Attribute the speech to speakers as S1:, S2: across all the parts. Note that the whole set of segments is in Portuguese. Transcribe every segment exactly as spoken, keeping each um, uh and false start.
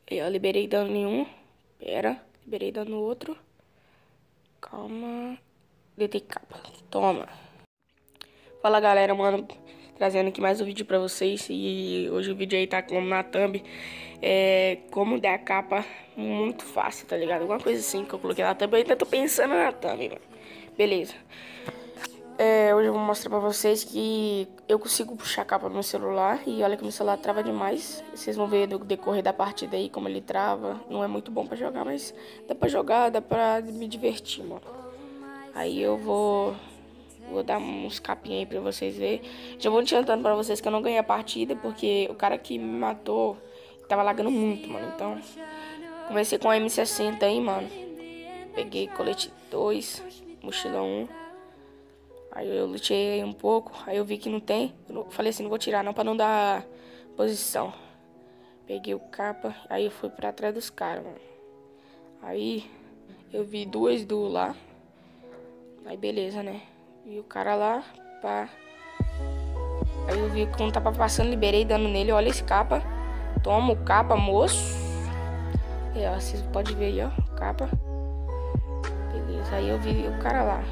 S1: Eu liberei dano em um. Pera, liberei dano no outro. Calma. Deitei capa. Toma. Fala galera, mano. Trazendo aqui mais um vídeo pra vocês. E hoje o vídeo aí tá como na thumb. É como dar a capa muito fácil, tá ligado? Alguma coisa assim que eu coloquei na thumb. Eu ainda tô pensando na thumb, mano. Beleza. É, hoje eu vou mostrar pra vocês que eu consigo puxar a capa no meu celular. E olha que meu celular trava demais. Vocês vão ver no decorrer da partida aí como ele trava. Não é muito bom pra jogar, mas dá pra jogar, dá pra me divertir, mano. Aí eu vou... Vou dar uns capinhos aí pra vocês verem. Já vou adiantando pra vocês que eu não ganhei a partida, porque o cara que me matou tava lagando muito, mano. Então, comecei com a M sessenta aí, mano. Peguei colete dois, mochila um. Aí eu lutei um pouco, aí eu vi que não tem. Eu não, falei assim, não vou tirar não pra não dar posição. Peguei o capa, aí eu fui pra trás dos caras, mano. Aí eu vi duas duas lá. Aí beleza, né? Vi o cara lá, pá. Aí eu vi quando tava passando, liberei dano nele. Olha esse capa. Toma o capa, moço. E ó, vocês podem ver aí, ó, capa. Beleza, aí eu vi o cara lá.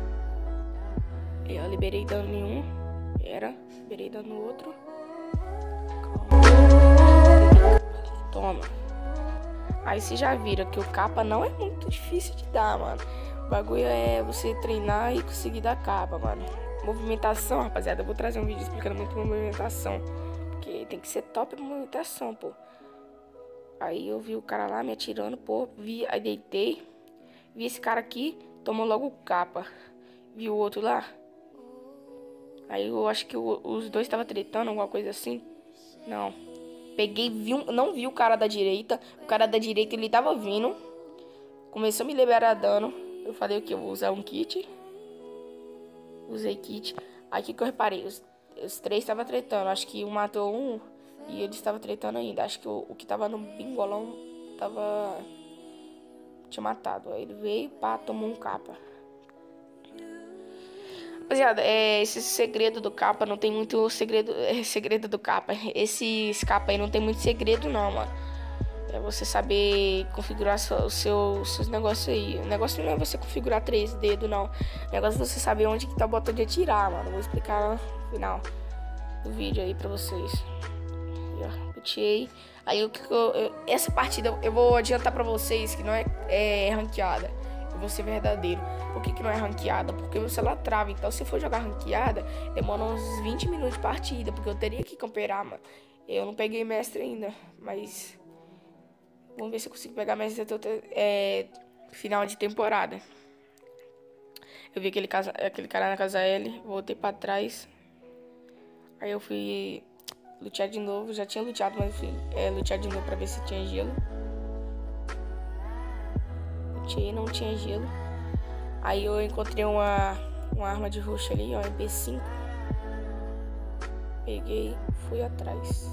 S1: Eu liberei dano em um. Pera, liberei dano no outro. Calma. Toma. Aí vocês já viram que o capa não é muito difícil de dar, mano. O bagulho é você treinar e conseguir dar capa, mano. Movimentação, rapaziada. Eu vou trazer um vídeo explicando muito movimentação. Porque tem que ser top a movimentação, pô. Aí eu vi o cara lá me atirando, pô. Vi, aí deitei. Vi esse cara aqui, tomou logo capa. Vi o outro lá. Aí eu acho que o, os dois estavam tretando, alguma coisa assim. Não. Peguei, vi um, não vi o cara da direita. O cara da direita, ele tava vindo. Começou a me liberar dano. Eu falei o que? Eu vou usar um kit. Usei kit. Aí que, que eu reparei? Os, os três estavam tretando. Acho que um matou um e eles estavam tretando ainda. Acho que o, o que tava no bingolão tava... tinha matado. Aí ele veio, pá, tomou um capa. Rapaziada, é, esse segredo do capa não tem muito segredo. É, segredo do capa. Esse capa aí não tem muito segredo, não, mano. É você saber configurar o seu, seus negócios aí. O negócio não é você configurar três dedos, não. O negócio é você saber onde que tá o botão de atirar, mano. Vou explicar no final do vídeo aí pra vocês. Puxei. Aí eu, eu, eu, essa partida eu vou adiantar pra vocês que não é, é ranqueada. Eu vou ser verdadeiro. Por que, que não é ranqueada? Porque o celular trava. Então se for jogar ranqueada, demora uns vinte minutos de partida. Porque eu teria que camperar, mano. Eu não peguei mestre ainda, mas... Vamos ver se eu consigo pegar mais é, final de temporada. Eu vi aquele, casa, aquele cara na casa L. Voltei pra trás. Aí eu fui lutear de novo. Já tinha luteado, mas eu fui é, lutear de novo pra ver se tinha gelo. Luteei, não tinha gelo. Aí eu encontrei uma, uma arma de roxo ali, ó, M P cinco. Peguei, fui atrás.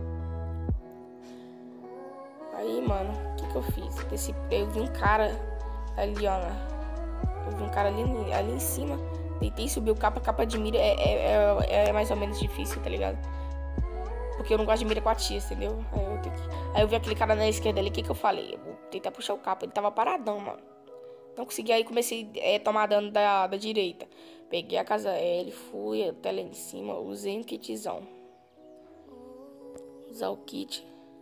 S1: Aí, mano, o que que eu fiz? Desse, eu vi um cara ali, ó. Eu vi um cara ali, ali em cima. Tentei subir o capa, capa de mira é, é, é, é mais ou menos difícil, tá ligado? Porque eu não gosto de mira com a tia, entendeu? Aí eu, tenho que... Aí eu vi aquele cara na esquerda ali, o que que eu falei? Eu vou tentar puxar o capa, ele tava paradão, mano. Não consegui, aí comecei a é, tomar dano da, da direita. Peguei a casa L, fui até lá em cima, usei um kitzão. Usar o kit.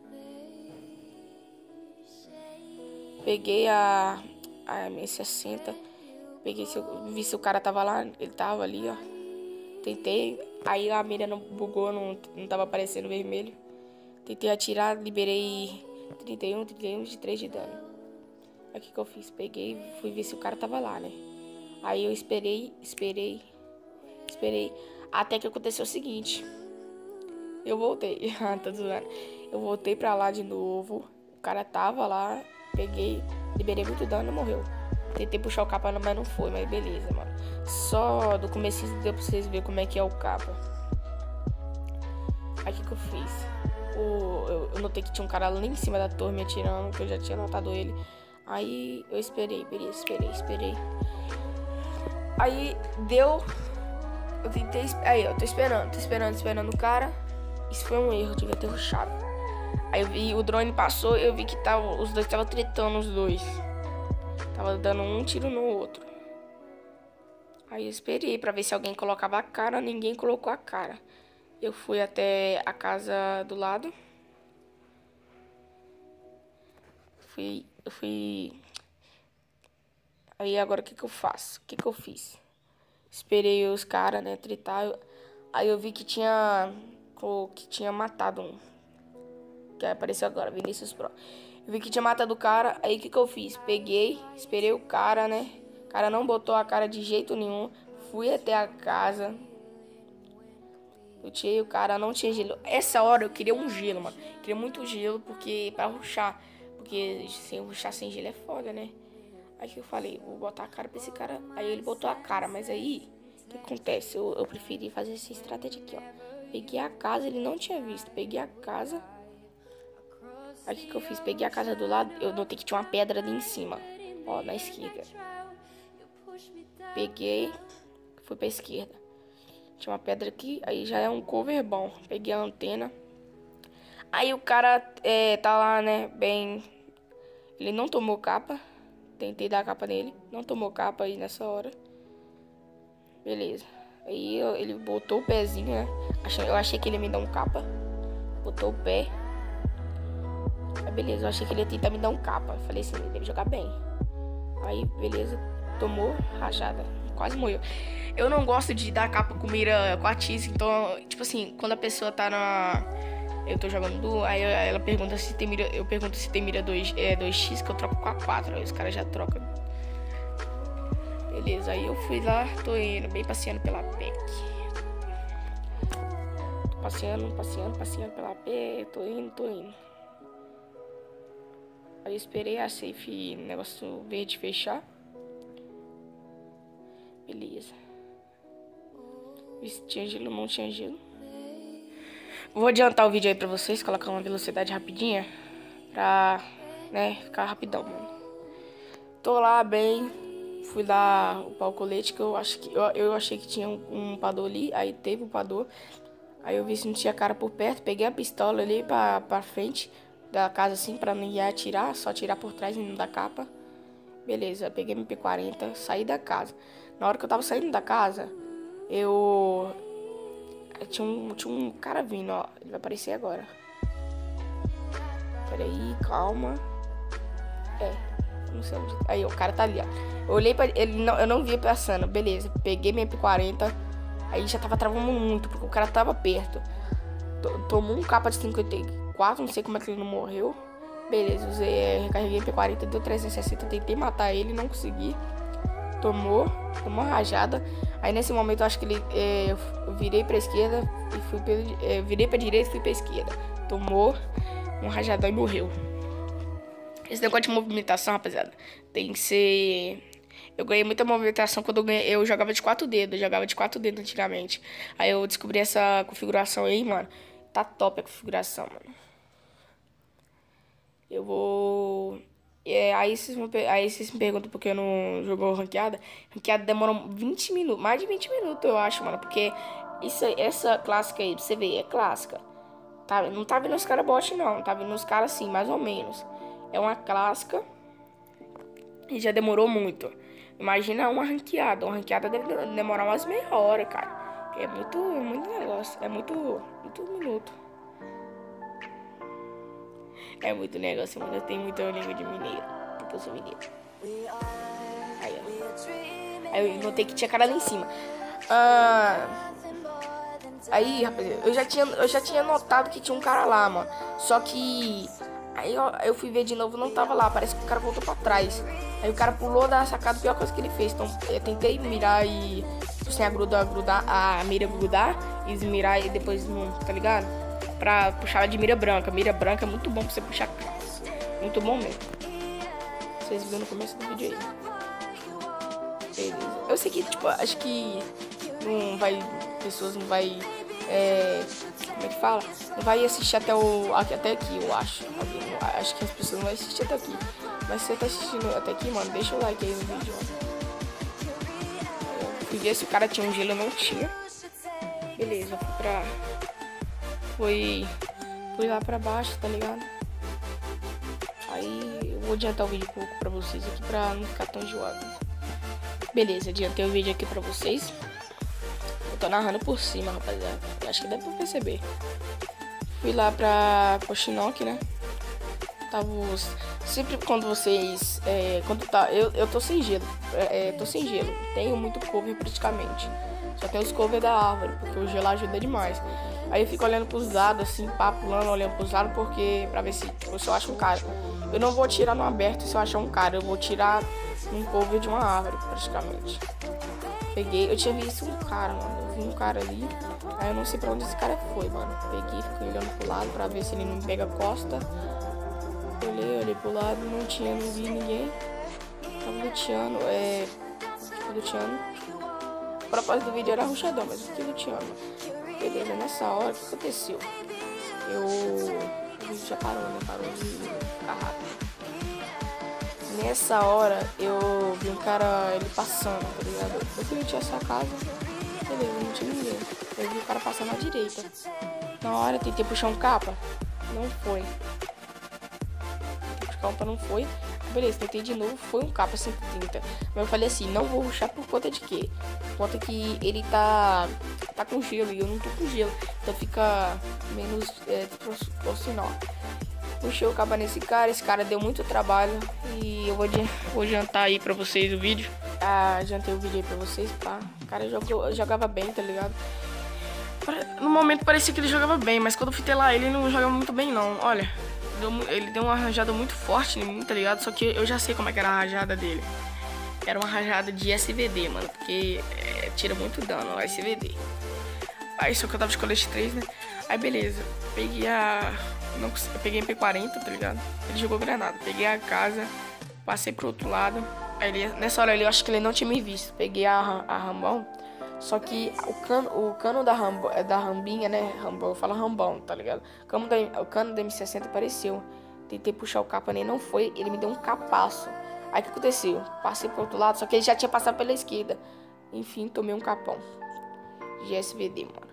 S1: Peguei a, a M sessenta. Peguei, se eu, vi se o cara tava lá. Ele tava ali, ó. Tentei. Aí a mira não bugou, não, não tava aparecendo vermelho. Tentei atirar, liberei trinta e um, trinta e um de três de dano. Aí o que que eu fiz? Peguei, fui ver se o cara tava lá, né? Aí eu esperei, esperei, esperei. Até que aconteceu o seguinte. Eu voltei. Tá zoando. Eu voltei pra lá de novo. O cara tava lá. Peguei, liberei muito dano e morreu. Tentei puxar o capa, mas não foi, mas beleza, mano. Só do começo deu pra vocês verem como é que é o capa. Aí o que que eu fiz? O, eu, eu notei que tinha um cara lá em cima da torre me atirando, que eu já tinha notado ele. Aí eu esperei, beleza, esperei, esperei. Aí deu... Eu tentei... Aí, eu tô esperando, tô esperando, esperando o cara. Isso foi um erro, devia ter rushado. Aí eu vi, o drone passou, eu vi que tava, os dois estavam tretando, os dois. Tava dando um tiro no outro. Aí eu esperei pra ver se alguém colocava a cara, ninguém colocou a cara. Eu fui até a casa do lado. Fui, eu fui... Aí agora o que que eu faço? O que que eu fiz? Esperei os caras, né, tretar. Aí eu vi que tinha... Que tinha matado um. Que apareceu agora, Vinícius Pro. Eu vi que tinha matado o cara. Aí o que que eu fiz? Peguei, esperei o cara, né? O cara não botou a cara de jeito nenhum. Fui até a casa. Eu tirei o cara, não tinha gelo. Essa hora eu queria um gelo, mano. Queria muito gelo, porque pra rushar. Porque sem rushar sem gelo é foda, né? Aí que eu falei, vou botar a cara pra esse cara. Aí ele botou a cara, mas aí, o que acontece? Eu, eu preferi fazer essa estratégia aqui, ó. Peguei a casa, ele não tinha visto. Peguei a casa. Aí o que, que eu fiz? Peguei a casa do lado, eu notei que tinha uma pedra ali em cima. Ó, na esquerda. Peguei, fui pra esquerda. Tinha uma pedra aqui, aí já é um cover bom. Peguei a antena. Aí o cara é, tá lá, né, bem... Ele não tomou capa. Tentei dar a capa nele. Não tomou capa aí nessa hora. Beleza. Aí eu, ele botou o pezinho, né. Eu achei que ele ia me dar um capa. Botou o pé. Aí beleza, eu achei que ele ia tentar me dar um capa. Eu falei assim, ele deve jogar bem. Aí beleza, tomou rajada. Quase morreu. Eu não gosto de dar capa com mira com a Tiz. Então, tipo assim, quando a pessoa tá na... Eu tô jogando duo, aí ela pergunta se tem mira... Eu pergunto se tem mira dois, é, dois x, que eu troco com a quatro. Aí os caras já trocam. Beleza, aí eu fui lá, tô indo, bem passeando pela P E C. Tô passeando, passeando, passeando pela P E C. Tô indo, tô indo. Aí eu esperei a safe, negócio verde fechar. Beleza. Se tinha gelo, não tinha gelo. Vou adiantar o vídeo aí pra vocês, colocar uma velocidade rapidinha. Pra, né, ficar rapidão, mano. Tô lá bem. Fui dar upar o colete, que eu, acho que, eu, eu achei que tinha um, um pador ali. Aí teve um pador. Aí eu vi se não tinha cara por perto. Peguei a pistola ali pra, pra frente da casa assim, pra não ir atirar. Só atirar por trás e não dar capa. Beleza, peguei M P quarenta, saí da casa. Na hora que eu tava saindo da casa, eu... Tinha um, tinha um cara vindo, ó. Ele vai aparecer agora. Pera aí, calma. É, não sei onde... Aí, o cara tá ali, ó. Eu olhei pra ele, não, eu não vi passando. Beleza, peguei minha M P quarenta. Aí já tava travando muito, porque o cara tava perto. Tomou um capa de cinquenta e quatro, não sei como é que ele não morreu. Beleza, usei, recarreguei M P quarenta, deu trezentos e sessenta, tentei matar ele, não consegui. Tomou, tomou uma rajada. Aí nesse momento eu acho que ele, é, eu virei pra esquerda e fui pelo, é, virei pra direita e fui pra esquerda. Tomou um rajadão e morreu. Esse negócio de movimentação, rapaziada, tem que ser... Eu ganhei muita movimentação quando eu, ganhei, eu jogava de quatro dedos, eu jogava de quatro dedos antigamente. Aí eu descobri essa configuração aí, mano. Tá top a configuração, mano. Eu vou... É, aí, vocês me, aí vocês me perguntam por que eu não jogou ranqueada. Ranqueada demora vinte minutos, mais de vinte minutos eu acho, mano. Porque isso, essa clássica aí, pra você ver, é clássica. Tá, não tá vindo os caras bot não, tá vindo os caras assim, mais ou menos. É uma clássica e já demorou muito. Imagina uma ranqueada, uma ranqueada deve demorar umas meia hora, cara. É muito, muito negócio, é muito, muito minuto. É muito negócio, mano. Eu tenho muita língua de mineiro. Porque eu sou mineiro. Aí, ó. Aí eu notei que tinha cara lá em cima. Ah, aí, rapaziada, eu já, tinha, eu já tinha notado que tinha um cara lá, mano. Só que... Aí ó, eu fui ver de novo, não tava lá. Parece que o cara voltou pra trás. Aí o cara pulou da sacada, a pior coisa que ele fez. Então eu tentei mirar e... Sem a gruda, grudar, a mira grudar. E mirar e depois, tá ligado? Pra puxar de mira branca. Mira branca é muito bom pra você puxar. Muito bom mesmo. Vocês viram no começo do vídeo aí. Beleza. Eu sei que, tipo, acho que não vai... Pessoas não vai... É, como é que fala? Não vai assistir até, o, até aqui, eu acho. Eu acho que as pessoas não vão assistir até aqui. Mas se você tá assistindo até aqui, mano, deixa o like aí no vídeo, mano. Eu fui ver se o cara tinha um gelo, não tinha. Beleza, fui pra... Foi... Fui lá pra baixo, tá ligado? Aí eu vou adiantar o vídeo um pouco pra vocês aqui pra não ficar tão enjoado. Beleza, adiantei o vídeo aqui pra vocês. Eu tô narrando por cima, rapaziada. Acho que dá pra perceber. Fui lá pra Pochinoki, né? Tava... Sempre quando vocês... É, quando tá... Eu, eu tô sem gelo. É, tô sem gelo. Tenho muito cover praticamente. Só tem os cover da árvore, porque o gelo ajuda demais. Aí eu fico olhando pros lados, assim, pá, pulando, olhando pros lados, porque... Pra ver se, tipo, se eu acho um cara. Eu não vou atirar no aberto se eu achar um cara. Eu vou tirar um cover de uma árvore, praticamente. Peguei... Eu tinha visto um cara, mano. Eu vi um cara ali. Aí eu não sei pra onde esse cara foi, mano. Peguei, fiquei olhando pro lado pra ver se ele não me pega a costa. Olhei, olhei pro lado, não tinha, não vi ninguém. Tava luteando, é... Tipo, luteando. O propósito do vídeo era rushadão, mas eu fiquei luteando. Beleza, nessa hora, o que aconteceu? Eu... O vídeo já parou, né? Parou de ficar rápido. Nessa hora, eu vi um cara, ele passando, tá ligado? Eu fui lutear essa casa. Beleza, não tinha ninguém. Eu vi o cara passando à direita. Na hora, eu tentei puxar um capa. Não foi. Capa não foi. Beleza, tentei de novo. Foi um capa cento e trinta. Mas eu falei assim, não vou rushar por conta de quê? Por conta que ele tá tá com gelo e eu não tô com gelo. Então fica menos é, proporcional. Puxei o capa nesse cara. Esse cara deu muito trabalho. E eu vou, vou adiantar aí pra vocês o vídeo. Ah, adiantei o vídeo aí pra vocês, pá. O cara jogou, jogava bem, tá ligado? No momento parecia que ele jogava bem, mas quando eu fui ter lá ele não jogava muito bem não. Olha, ele deu uma rajada muito forte em mim, tá ligado? Só que eu já sei como é que era a rajada dele. Era uma rajada de S V D, mano, porque é, tira muito dano, S V D. Aí só que eu tava de colete três, né? Aí beleza, peguei a... Não, eu peguei M P quarenta, tá ligado? Ele jogou granada, peguei a casa, passei pro outro lado. Aí ele, nessa hora ali eu acho que ele não tinha me visto. Peguei a, a Rambão. Só que o cano, o cano da, Rambo, da Rambinha, né? Rambão, eu falo Rambão, tá ligado? O cano da, o cano da M sessenta apareceu. Tentei puxar o capa nele, não foi. Ele me deu um capaço. Aí o que aconteceu? Passei pro outro lado, só que ele já tinha passado pela esquerda. Enfim, tomei um capão de S V D, mano.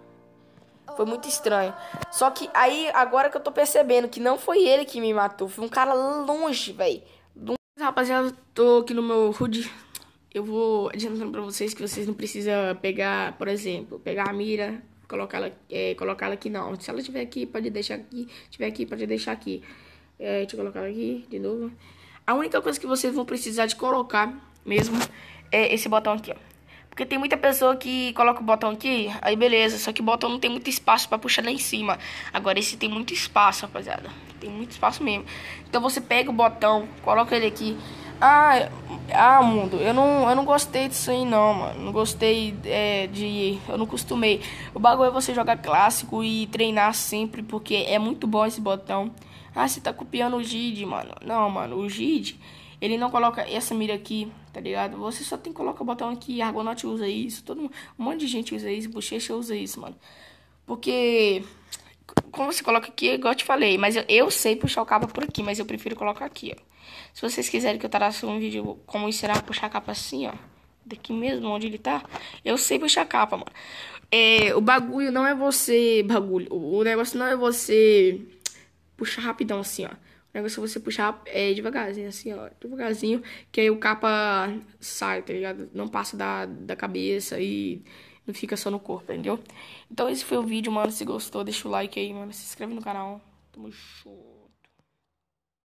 S1: Foi muito estranho. Só que aí, agora que eu tô percebendo que não foi ele que me matou. Foi um cara longe, velho. Rapaziada, tô aqui no meu hood. Eu vou adiantando pra vocês que vocês não precisam pegar, por exemplo, pegar a mira, colocar ela, é, colocar ela aqui não. Se ela estiver aqui, pode deixar aqui. Se estiver aqui, pode deixar aqui. É, deixa eu colocar ela aqui de novo. A única coisa que vocês vão precisar de colocar mesmo é esse botão aqui, ó. Porque tem muita pessoa que coloca o botão aqui, aí beleza. Só que o botão não tem muito espaço pra puxar lá em cima. Agora esse tem muito espaço, rapaziada. Tem muito espaço mesmo. Então você pega o botão, coloca ele aqui. Ah, ah, mundo, eu não, eu não gostei disso aí não, mano. Não gostei é, de... Eu não costumei. O bagulho é você jogar clássico e treinar sempre, porque é muito bom esse botão. Ah, você tá copiando o G I D, mano. Não, mano, o G I D, ele não coloca essa mira aqui, tá ligado? Você só tem que colocar o botão aqui, Argonaut usa isso, todo mundo, um monte de gente usa isso, Bochecha usa isso, mano. Porque... Como você coloca aqui, igual eu te falei, mas eu, eu sei puxar o capa por aqui, mas eu prefiro colocar aqui, ó. Se vocês quiserem que eu traça um vídeo como ensinar a puxar a capa assim, ó, daqui mesmo onde ele tá, eu sei puxar a capa, mano. É, o bagulho não é você, bagulho, o negócio não é você puxar rapidão assim, ó. O negócio é você puxar é, devagarzinho, assim, ó, devagarzinho, que aí o capa sai, tá ligado? Não passa da, da cabeça e... Não fica só no corpo, entendeu? Então esse foi o vídeo, mano. Se gostou, deixa o like aí, mano. Se inscreve no canal. Tamo show.